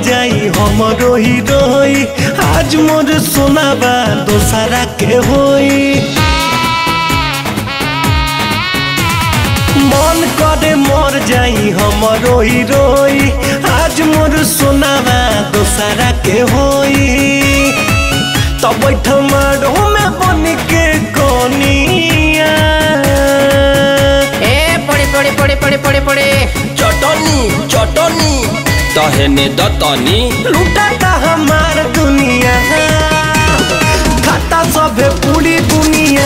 जाई हमरो हीरोई आज मोर सोनाबा दोसरा के होई मन करे मर जाई हमरो हीरोई आज मोर सोनाबा दोसरा के होई तब बैठ मारो में बन के कोनिया पड़े चटनी चटनी तहने दतनी लुटाता हमार दुनिया खाता सभे पूरी दुनिया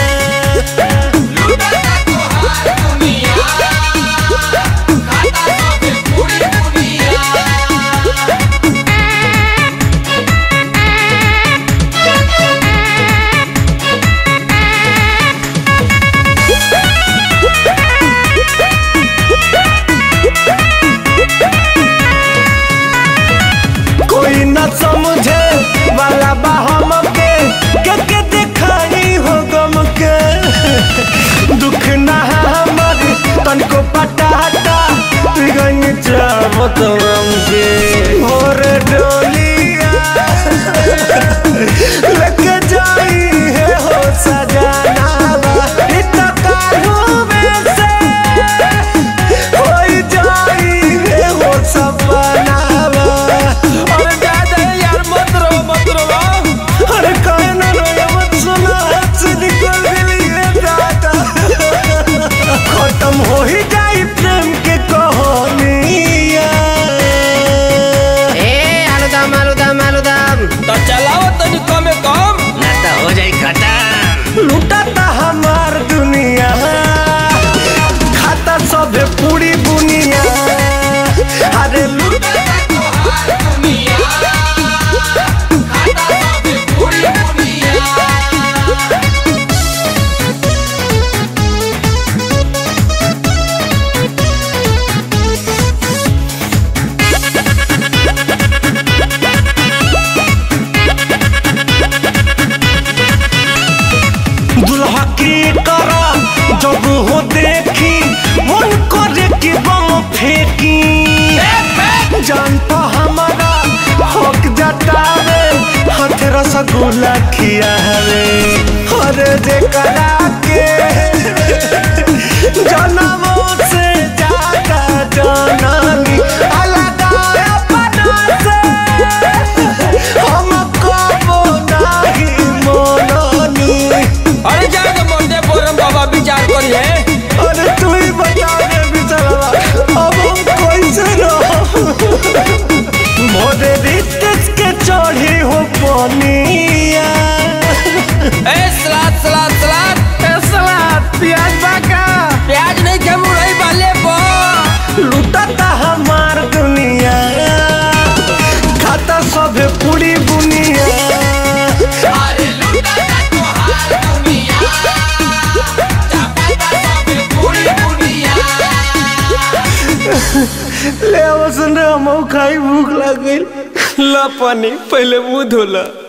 कोई न समझे वाला बा हमके के दिखाई हो गम के दुख ना हमर तनको पटाटा गई चाहत हमके और डोलिया लेके जाई है हो सजाना इतना कालू में से होई जाई है हो सपना खत्म हो ही जाई प्रेम के कहानिया आलूदम तो चलाओ तनी कम ना तो हो जाई खत्म लुटाता हमार दुनिया खाता सब पूरी दुनिया अरे लुटाता तोहार दुनिया खाता सब पूरी दुनिया दुल्हा की करा जब हो देखी मन करे कि बम फेंकी जानता हमारा हक जतावे हाथ रसगुल्ला खियावे हर जे करा के जनमों से ज्यादा जानानी अलग अपना से हमको नहीं मोनानी अरे जाके मोटे बोरम बाबा विचार करिए अरे तू ही बता दे बिचारा अब हम कैसे रहो मोरे रिश्ते के चढ़ी हो पनिया सलाद प्याज बाका प्याज नहीं के मुरई वाले बो लुटाता हमार दुनिया खाता सब पूरी दुनिया अरे लुटाता तोहार दुनिया चापाता सब पूरी दुनिया ले आवसन रे हम खाई भूख लग गई ला पानी पहले मुंह धोला।